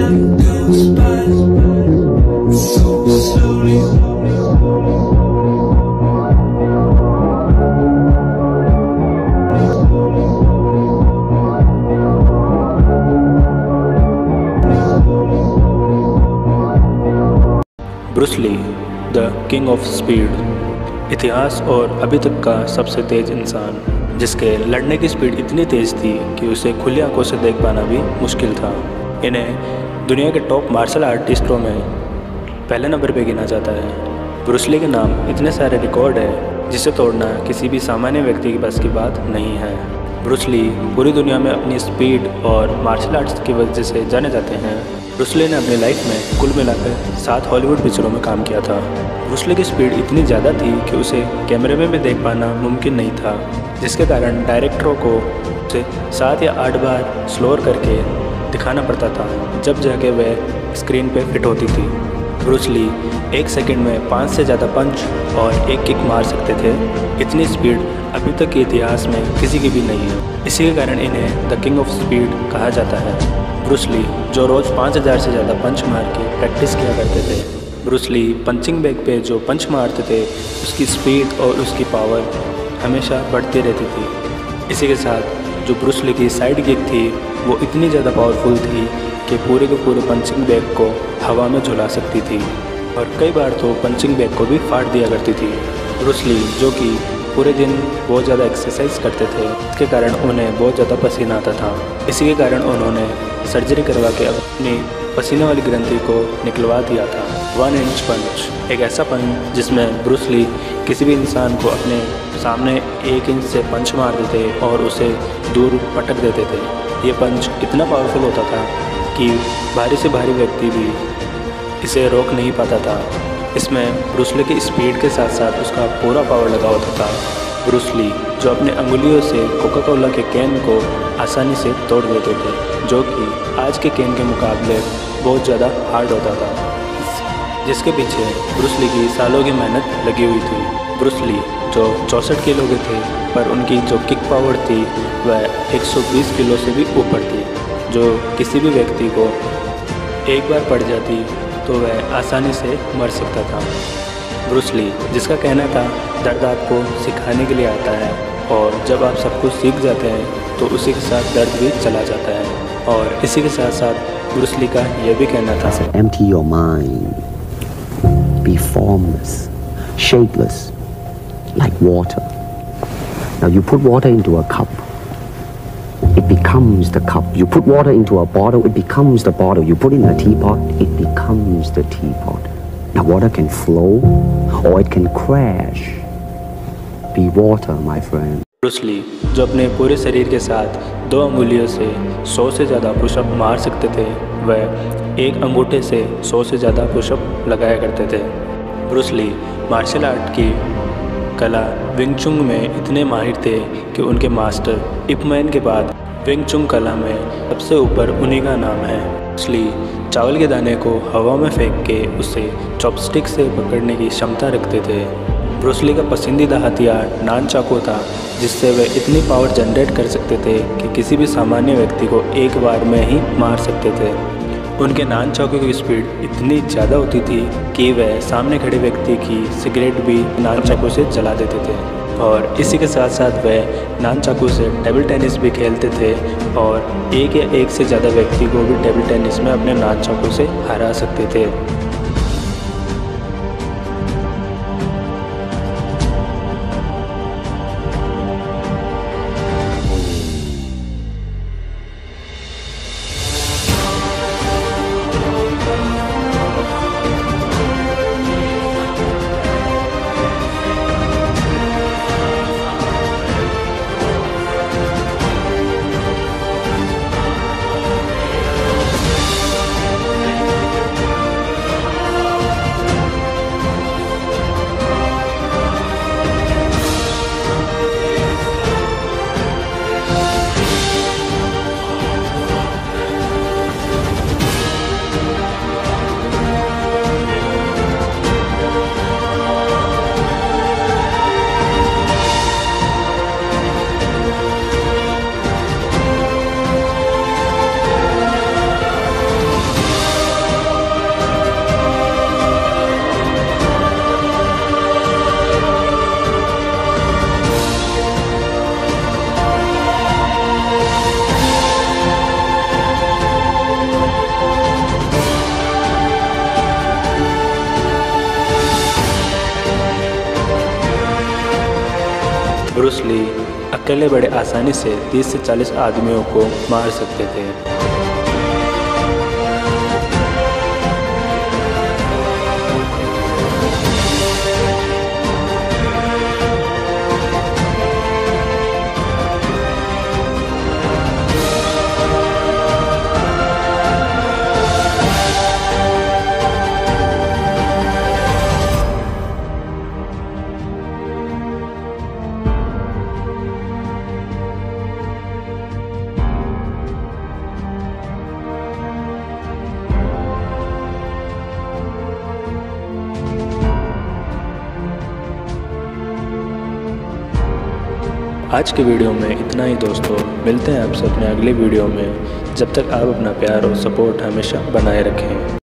Bruce Lee, the king of speed, इतिहास और अभी तक का सबसे तेज़ इंसान, जिसके लड़ने की स्पीड इतनी तेज़ थी कि उसे खुली आंखों से देख पाना भी मुश्किल था। इन्हें दुनिया के टॉप मार्शल आर्टिस्टों में पहले नंबर पे गिना जाता है। ब्रूस ली के नाम इतने सारे रिकॉर्ड है जिसे तोड़ना किसी भी सामान्य व्यक्ति के बस की बात नहीं है। ब्रूस ली पूरी दुनिया में अपनी स्पीड और मार्शल आर्ट्स की वजह से जाने जाते हैं। ब्रूस ली ने अपनी लाइफ में कुल मिलाकर 7 हॉलीवुड पिक्चरों में काम किया था। ब्रूस ली की स्पीड इतनी ज़्यादा थी कि उसे कैमरे में भी देख पाना मुमकिन नहीं था, जिसके कारण डायरेक्टरों को उसे 7 या 8 बार स्लोअर करके दिखाना पड़ता था, जब जाके वह स्क्रीन पे फिट होती थी। ब्रूस ली 1 सेकंड में 5 से ज़्यादा पंच और एक किक मार सकते थे। इतनी स्पीड अभी तक के इतिहास में किसी की भी नहीं है। इसी के कारण इन्हें द किंग ऑफ स्पीड कहा जाता है। ब्रूस ली जो रोज़ 5000 से ज़्यादा पंच मार के प्रैक्टिस किया करते थे। ब्रूस ली पंचिंग बैग पे जो पंच मारते थे उसकी स्पीड और उसकी पावर हमेशा बढ़ती रहती थी। इसी के साथ जो ब्रूस ली की साइड किक थी वो इतनी ज़्यादा पावरफुल थी कि पूरे के पूरे पंचिंग बैग को हवा में झुला सकती थी और कई बार तो पंचिंग बैग को भी फाड़ दिया करती थी। ब्रूस ली जो कि पूरे दिन बहुत ज़्यादा एक्सरसाइज करते थे, इसके कारण उन्हें बहुत ज़्यादा पसीना आता था। इसी के कारण उन्होंने सर्जरी करवा के अपनी पसीने वाली ग्रंथि को निकलवा दिया था। 1 इंच पंच, एक ऐसा पंच जिसमें ब्रूस ली किसी भी इंसान को अपने सामने 1 इंच से पंच मार देते और उसे दूर पटक देते थे। ये पंच इतना पावरफुल होता था कि भारी से भारी व्यक्ति भी इसे रोक नहीं पाता था। इसमें ब्रूस ली की स्पीड के साथ साथ उसका पूरा पावर लगा होता था। ब्रूस ली जो अपने अंगुलियों से कोका कोला के कैन को आसानी से तोड़ देते थे, जो कि आज के कैन के मुकाबले बहुत ज़्यादा हार्ड होता था, जिसके पीछे ब्रूस ली की सालों की मेहनत लगी हुई थी। ब्रूस ली जो 64 किलो के थे, पर उनकी जो किक पावर थी वह 120 किलो से भी ऊपर थी, जो किसी भी व्यक्ति को एक बार पड़ जाती तो वह आसानी से मर सकता था। ब्रूस ली जिसका कहना था दर्द आपको सिखाने के लिए आता है और जब आप सब कुछ सीख जाते हैं तो उसी के साथ दर्द भी चला जाता है। और इसी के साथ साथ ब्रूस ली का यह भी कहना था, empty your mind, be formless, shapeless, like water. Now you put water into a cup, it becomes the cup. You put water into a bottle, it becomes the bottle. You put in a teapot, it becomes the teapot. Now water can flow or it can crash. Be water, my friend. Bruce Lee जो अपने पूरे शरीर के साथ 2 अंगुलियों से 100 से ज़्यादा पुशअप मार सकते थे, वह एक अंगूठे से 100 से ज़्यादा पुशअप लगाया करते थे। ब्रूस ली मार्शल आर्ट की कला विंग चुंग में इतने माहिर थे कि उनके मास्टर इप मैन के बाद विंग चुंग कला में सबसे ऊपर उन्हीं का नाम है। ब्रूस ली चावल के दाने को हवा में फेंक के उसे चॉपस्टिक से पकड़ने की क्षमता रखते थे। ब्रूस ली का पसंदीदा हथियार नान चाकू था, जिससे वे इतनी पावर जनरेट कर सकते थे कि किसी भी सामान्य व्यक्ति को एक बार में ही मार सकते थे। उनके नान चाकू की स्पीड इतनी ज़्यादा होती थी कि वह सामने खड़े व्यक्ति की सिगरेट भी नान चाकू से जला देते थे। और इसी के साथ साथ वह नान चाकू से टेबल टेनिस भी खेलते थे और एक या एक से ज़्यादा व्यक्ति को भी टेबल टेनिस में अपने नान चाकू से हरा सकते थे। ब्रूस ली अकेले बड़े आसानी से 30 से 40 आदमियों को मार सकते थे। आज के वीडियो में इतना ही दोस्तों, मिलते हैं आपसे अपने अगले वीडियो में। जब तक आप अपना प्यार और सपोर्ट हमेशा बनाए रखें।